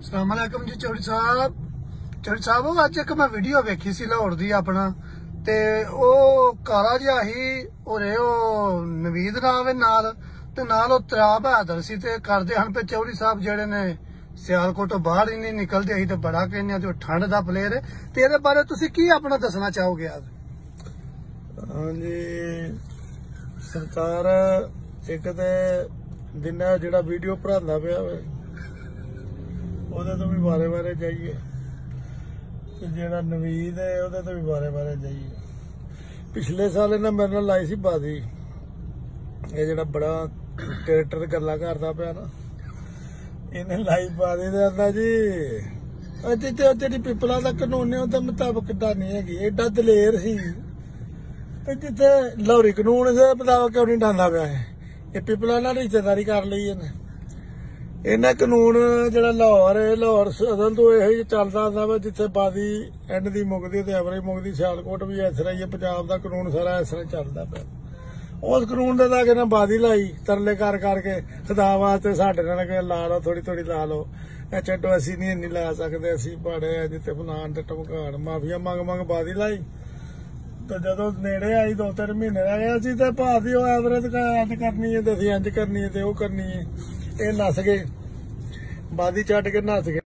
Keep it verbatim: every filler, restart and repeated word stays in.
ਸਲਾਮੁਅਲੈਕਮ ਜੀ ਚੌਧਰੀ ਸਾਹਿਬ ਚੌਧਰੀ ਸਾਹਿਬ ਅੱਜ ਇੱਕ ਮੈਂ ਵੀਡੀਓ ਵੇਖੀ ਸੀ ਲਾਹੌਰ ਦੀ ਆਪਣਾ ਤੇ ਉਹ ਕਾਲਾ ਜਿਹਾ ਸੀ ਉਰੇ ਉਹ ਨਵੀਦ ਨਾਮ ਨਾਲ ਤੇ ਨਾਲ ਉਹ ਤਰਾਬ ਬਹਾਦਰ ਸੀ ਤੇ ਕਰਦੇ ਹਨ ਪੇ ਚੌਧਰੀ ਸਾਹਿਬ ਜਿਹੜੇ ਨੇ ਸਿਆਲਕੋਟ ਬਾਹਰ ਹੀ ਨਹੀਂ ਨਿਕਲਦੇ ਅਸੀਂ ਤੇ ਬੜਾ ਕਹਿੰਦੇ ਆ ਤੇ ਠੰਡ ਦਾ ਪਲੇਅਰ ਤੇ ਇਹਦੇ ਬਾਰੇ ਤੁਸੀਂ ਕੀ ਆਪਣਾ ਦੱਸਣਾ ਚਾਹੋਗੇ ਅੱਜ? ਹਾਂਜੀ ਸਰਕਾਰ ਇੱਕ ਤੇ ਦਿਨਾਂ ਜਿਹੜਾ ਵੀਡੀਓ ਭਰਾਉਂਦਾ ਪਿਆ ਉਹਦੇ ਤੋਂ ਵੀ ਬਾਰੇ ਬਾਰੇ ਜਾਈਏ ਤੇ ਜਿਹੜਾ ਨਵੀਦ ਹੈ ਉਹਦੇ ਤੋਂ ਵੀ ਬਾਰੇ ਬਾਰੇ ਜਾਈਏ। ਪਿਛਲੇ ਸਾਲ ਇਹਨਾਂ ਮੇਰੇ ਨਾਲ ਲਾਈ ਸੀ ਬਾਦੀ, ਇਹ ਜਿਹੜਾ ਬੜਾ ਟਰੈਕਟਰ ਗੱਲਾਂ ਕਰਦਾ ਪਿਆ ਨਾ, ਇਹਨੇ ਲਾਈ ਬਾਦੀ ਦੇ ਆਂਦਾ ਜੀ ਅੱਜ ਤੇ ਤੇਰੀ ਪਿਪਲਾ ਦਾ ਕਾਨੂੰਨ ਉਹਦੇ ਮੁਤਾਬਕ ਕਿੱਦਾਂ ਨਹੀਂ ਹੈਗੀ, ਏਡਾ ਦਲੇਰ ਸੀ ਤੇ ਜਿੱਥੇ ਲਾਹੌਰੀ ਕਾਨੂੰਨ ਦੇ ਮੁਤਾਬਕ ਕਿਉਂ ਨਹੀਂ ਢਾਂਦਾ ਪਿਆ ਹੈ। ਇਹ ਪਿਪਲਾ ਨਾਲ ਰਿਸ਼ਤੇਦਾਰੀ ਕਰ ਲਈ ਇਹਨੇ। ਇਹਨਾਂ ਕਾਨੂੰਨ ਜਿਹੜਾ ਲਾਹੌਰ ਹੈ ਲਾਹੌਰ ਅਸਲ ਤੋਂ ਇਹੋ ਚੱਲਦਾ ਹੁੰਦਾ ਵਾ ਜਿੱਥੇ ਬਾਦੀ ਐਂਡ ਦੀ ਮੁੱਕਦੀ ਤੇ ਐਵਰੇਜ ਮੁੱਕਦੀ। ਸਿਆਲਕੋਟ ਵੀ ਇਸ ਤਰ੍ਹਾਂ ਹੀ ਹੈ, ਪੰਜਾਬ ਦਾ ਕਾਨੂੰਨ ਸਾਰਾ ਇਸ ਤਰ੍ਹਾਂ ਚੱਲਦਾ ਪਿਆ। ਉਸ ਕਾਨੂੰਨ ਦੇ ਤਾਂ ਕਿਹਨੇ ਬਾਦੀ ਲਾਈ ਤਰਲੇ ਕਰ ਕਰਕੇ ਖੁਦਾ ਵਾਸਤੇ ਸਾਡੇ ਨਾਲ ਕਿ ਲਾ ਲਓ ਥੋੜੀ ਥੋੜੀ ਲਾ ਲਓ, ਇਹ ਛੱਡੋ ਅਸੀਂ ਨਹੀਂ ਇੰਨੀ ਲਾ ਸਕਦੇ, ਅਸੀਂ ਬੜੇ ਆ ਜਿੱਥੇ ਫਲਾਣ ਤੇ ਟਮਕਾਣ ਮਾਫੀਆ ਮੰਗ ਮੰਗ ਬਾਦੀ ਲਾਈ। ਤੇ ਜਦੋਂ ਨੇੜੇ ਆਈ ਦੋ ਤਿੰਨ ਮਹੀਨੇ ਰਹਿ ਗਏ ਅਸੀਂ ਤੇ ਭਾਰਤੀ ਉਹ ਐਵਰੇਜ ਇੰਜ ਕਰਨੀ ਹੈ ਤੇ ਅਸੀਂ ਇੰਜ ਕਰਨੀ ਹੈ ਤੇ ਉਹ ਕਰਨੀ ਹੈ। ਇਹ ਨੱਸ ਗਏ ਬਾਦੀ ਛੱਡ ਕੇ ਨੱਸ ਗਏ।